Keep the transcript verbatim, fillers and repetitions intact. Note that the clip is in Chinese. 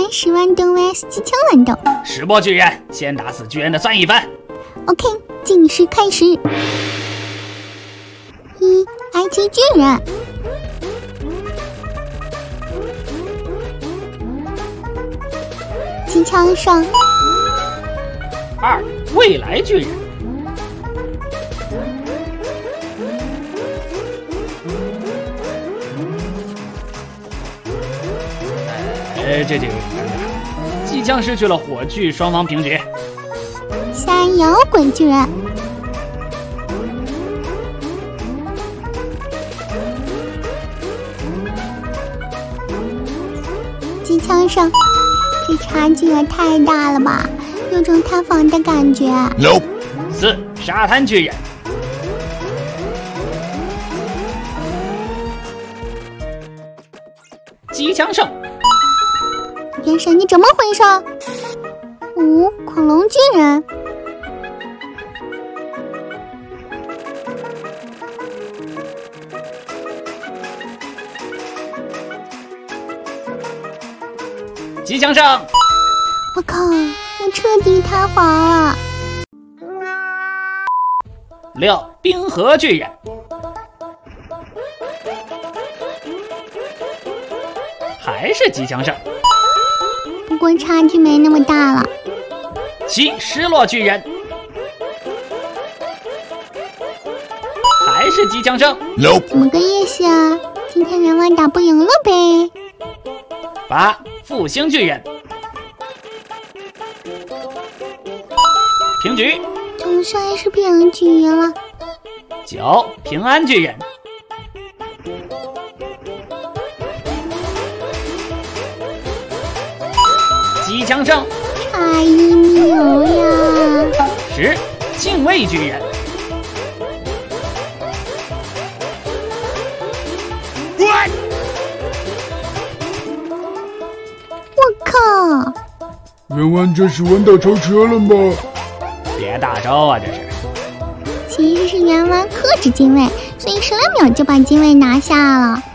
人十万斗 V S 机枪乱斗。 石波巨人，先打死巨人的算一分。 OK， 计时开始。一，埃及巨人。机枪上。 二，未来巨人。呃，这这个机枪失去了火炬，双方平局。 三，摇滚巨人。机枪上，这差距也太大了吧，有种塌房的感觉。 Nope。 四，沙滩巨人。机枪胜。 原神，你怎么回事？五，恐龙巨人。 机枪胜。 我靠，我彻底塌房了。 六，冰河巨人。还是机枪胜。 不过差距没那么大了。 七，失落巨人。还是机枪胜。 Nope。 怎么个意思啊？今天员外打不赢了呗。 八，复兴巨人。平局。 总算是平局了。 九，平安巨人。机枪胜。 差一牛呀。 十，敬畏巨人。 我靠！ 员外这是弯道超车了吗？ 别大招啊，这是。 其实是员外克制精卫，所以十来秒就把精卫拿下了。